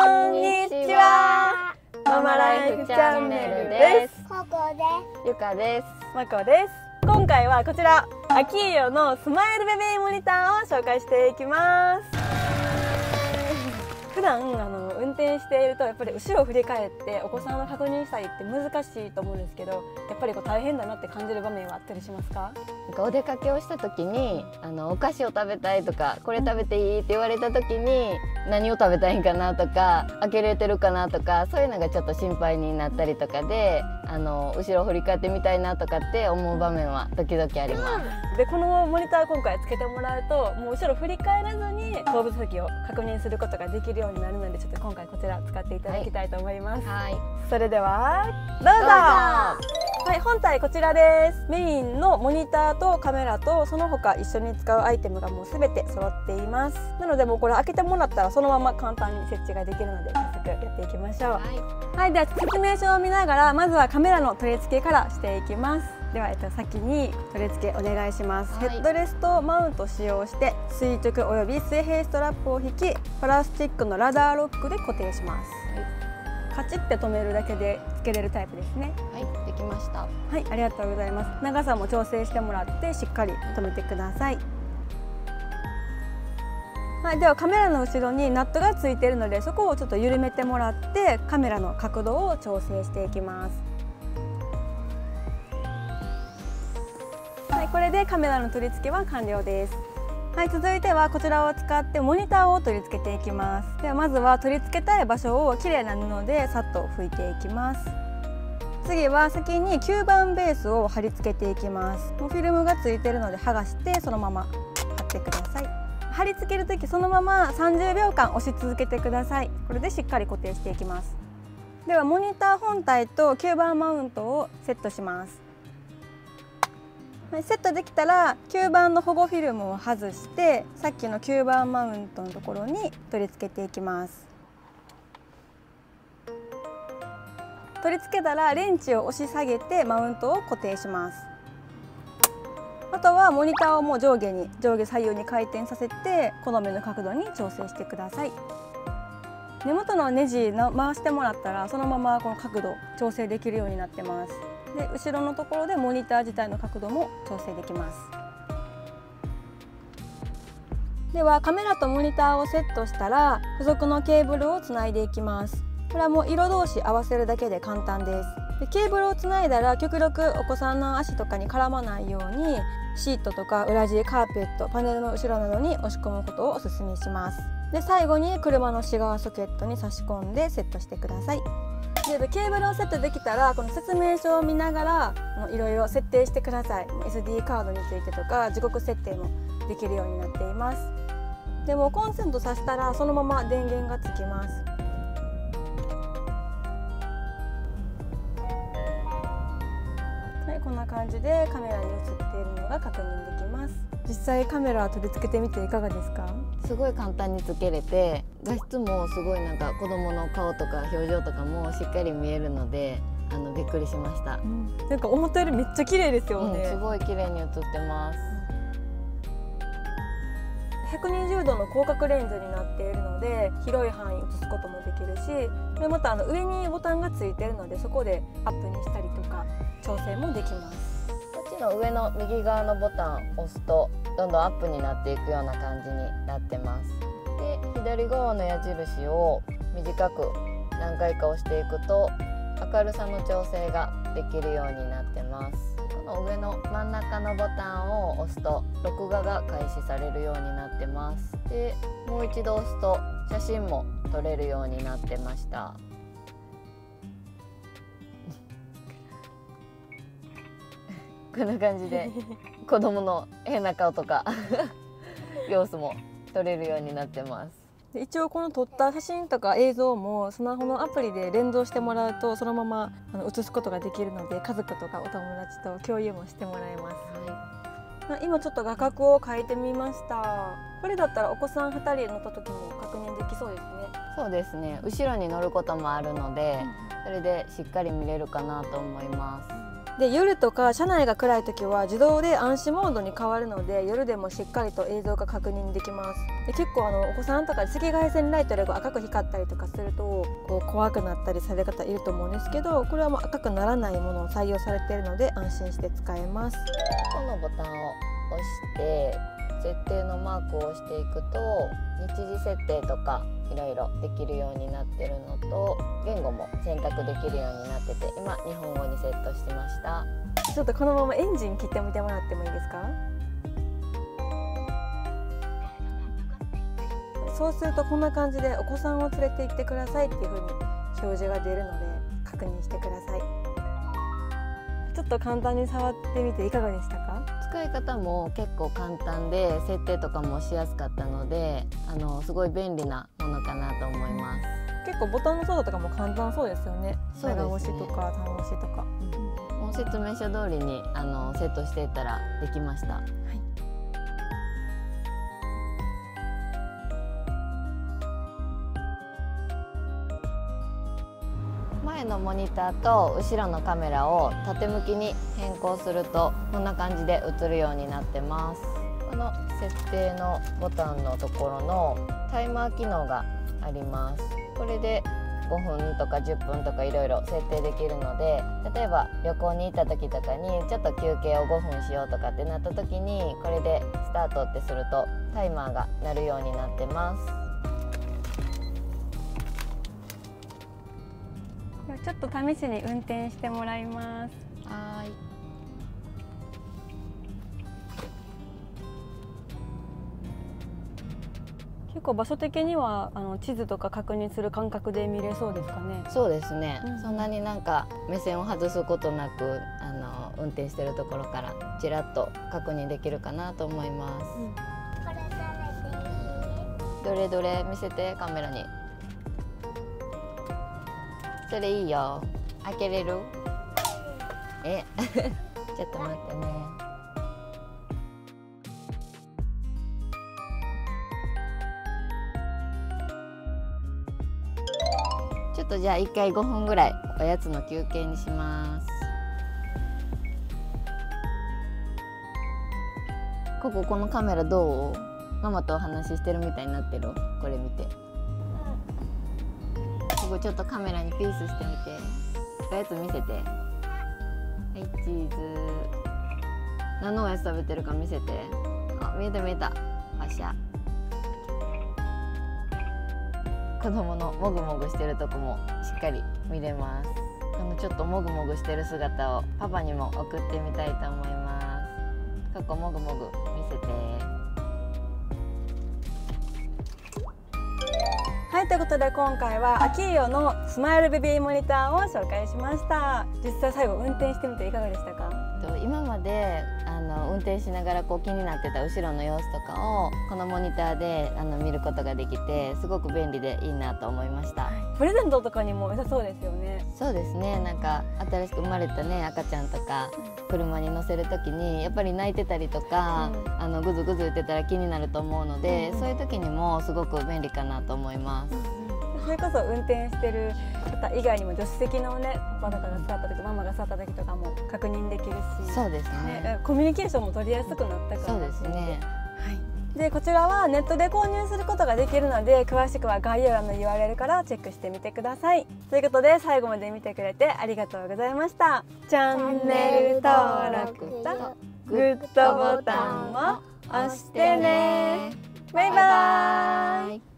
こんにちは。ママライフチャンネルです。 ココです。 ゆかです。 まこです。今回はこちらアキーヨのスマイルベビーモニターを紹介していきます。普段運転しているとやっぱり後ろを振り返ってお子さんを確認したいって難しいと思うんですけど、やっぱり大変だなって感じる場面はあったりしますか？ お出かけをした時にお菓子を食べたいとか、これ食べていいって言われた時に何を食べたいんかなとか、開けれてるかなとか、そういうのがちょっと心配になったりとかで、後ろを振り返ってみたいなとかって思う場面は時々あります。 でこのモニター今回つけてもらうと、もう後ろ振り返らずに後部座席を確認することができるようになるので、ちょっと今回こちら使っていただきたいと思います。 はい、 それではどうぞ。はい、本体こちらです。メインのモニターとカメラとその他一緒に使うアイテムがもうすべて揃っています。なのでもうこれ開けてもらったらそのまま簡単に設置ができるので、早速やっていきましょう。はい、では説明書を見ながらまずはカメラの取り付けからしていきます。では先に取り付けお願いします。ヘッドレストマウントを使用して垂直および水平ストラップを引き、プラスチックのラダーロックで固定します。カチッて止めるだけでつけれるタイプですね。 はい、できました。 はい、ありがとうございます。長さも調整してもらってしっかり止めてください。はい、ではカメラの後ろにナットがついているので、そこをちょっと緩めてもらってカメラの角度を調整していきます。はい、これでカメラの取り付けは完了です。はい、続いてはこちらを使ってモニターを取り付けていきます。ではまずは取り付けたい場所をきれいな布でさっと拭いていきます。次は先に吸盤ベースを貼り付けていきます。もうフィルムがついているので剥がしてそのまま貼ってください。貼り付ける時そのまま30秒間押し続けてください。これでしっかり固定していきます。ではモニター本体と吸盤マウントをセットします。はい、セットできたら吸盤の保護フィルムを外して、さっきの吸盤マウントのところに取り付けていきます。取り付けたらレンチを押し下げてマウントを固定します。あとはモニターをもう上下左右に回転させて好みの角度に調整してください。根元のネジ回してもらったらそのままこの角度調整できるようになってます。で後ろのところでモニター自体の角度も調整できます。ではカメラとモニターをセットしたら付属のケーブルをつないでいきます。これはもう色同士合わせるだけで簡単です。でケーブルをつないだら極力お子さんの足とかに絡まないようにシートとか裏地、カーペット、パネルの後ろなどに押し込むことをおすすめします。で最後に車のシガーソケットに差し込んでセットしてください。でケーブルをセットできたらこの説明書を見ながらいろいろ設定してください。 SD カードについてとか時刻設定もできるようになっています。でもコンセント挿したらそのまま電源がつきます。はい、こんな感じでカメラに映っているのが確認できます。実際カメラ取り付けてみていかがですか？ すごい簡単につけれて、画質もすごい子供の顔とか表情とかもしっかり見えるのでびっくりしました。 なんか思ったよりめっちゃ綺麗ですよね。 すごい綺麗に映ってます。 120度の広角レンズになっているので広い範囲映すこともできるし、でまた上にボタンがついているのでそこでアップにしたりとか調整もできます。 こっちの上の右側のボタンを押すとどんどんアップになっていくような感じになってます。で左側の矢印を短く何回か押していくと明るさの調整ができるようになってます。この上の真ん中のボタンを押すと録画が開始されるようになってます。でもう一度押すと写真も撮れるようになってました。こんな感じで子供の変な顔とか様子も撮れるようになってます。 で一応この撮った写真とか映像もスマホのアプリで連動してもらうとそのまま写すことができるので、家族とかお友達と共有もしてもらえます。はい、今ちょっと画角を変えてみました。これだったらお子さん2人乗った時も確認できそうですね。 そうですね、後ろに乗ることもあるので、それでしっかり見れるかなと思います。 で夜とか車内が暗い時は自動で暗視モードに変わるので、夜でもしっかりと映像が確認できます。で結構お子さんとかで赤外線ライトで赤く光ったりとかすると怖くなったりされる方いると思うんですけど、これはもう赤くならないものを採用されているので安心して使えます。 このボタンを押して設定のマークを押していくと日時設定とかいろいろできるようになってるのと、言語も選択できるようになってて、今日本語にセットしてました。 ちょっとこのままエンジン切ってみてもらってもいいですか？そうするとこんな感じでお子さんを連れて行ってくださいっていう風に表示が出るので確認してください。ちょっと簡単に触ってみていかがでしたか？ 使い方も結構簡単で設定とかもしやすかったので、すごい便利なものかなと思います。 結構ボタンの操作とかも簡単そうですよね。 そうですね。 長押しとか短押しとか、 もう説明書通りにセットしていったらできました。前のモニターと後ろのカメラを縦向きに変更するとこんな感じで映るようになってます。この設定のボタンのところのタイマー機能があります。これで5分とか10分とかいろいろ設定できるので、例えば旅行に行った時とかにちょっと休憩を5分しようとかってなった時にこれでスタートってするとタイマーが鳴るようになってます。 ちょっと試しに運転してもらいます。 はい。 結構場所的には地図とか確認する感覚で見れそうですかね。 そうですね、そんなになんか目線を外すことなく運転してるところからちらっと確認できるかなと思います。どれどれ見せてカメラに。それいいよ。開けれる？ちょっと待ってね。ちょっとじゃあ1回5分ぐらいおやつの休憩にします。このカメラどう？ママとお話ししてるみたいになってる？これ見て。ここちょっとカメラにピースしてみて。おやつ見せて。はい、チーズ。何のおやつ食べてるか見せて。あ、見えた見えた。パシャ。子供のもぐもぐしてるとこもしっかり見れます。このちょっともぐもぐしてる姿をパパにも送ってみたいと思います。ここもぐもぐ見せて。 はい、ということで今回はアキーヨのスマイルベビーモニターを紹介しました。実際最後運転してみていかがでしたか？ 今まで運転しながら気になってた後ろの様子とかをこのモニターで見ることができてすごく便利でいいなと思いました。 プレゼントとかにも良さそうですよね。 そうですね。なんか新しく生まれたね赤ちゃんとか車に乗せる時にやっぱり泣いてたりとか、ぐずぐず言ってたら気になると思うので、そういう時にもすごく便利かなと思います。 それこそ運転してる方以外にも助手席のねパパとかが座った時、ママが座った時とかも確認できるし、 そうですね。 コミュニケーションも取りやすくなったかも。 そうですね。 はい。でこちらはネットで購入することができるので、詳しくは概要欄の URL からチェックしてみてください。ということで最後まで見てくれてありがとうございました。チャンネル登録とグッドボタンを押してね。バイバーイ。